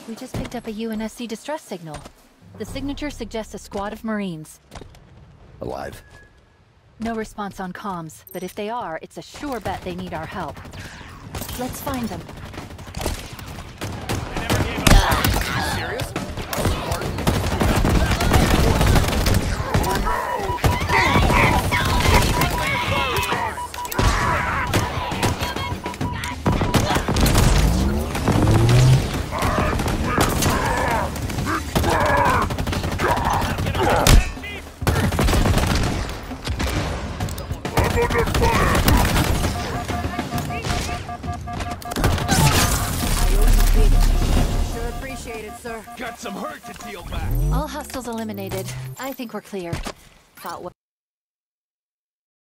We just picked up a UNSC distress signal. The signature suggests a squad of Marines. Alive? No response on comms, but if they are, it's a sure bet they need our help. Let's find them. They never gave up. Are you serious? Got some hurt to deal back. All hostiles eliminated. I think we're clear. Thought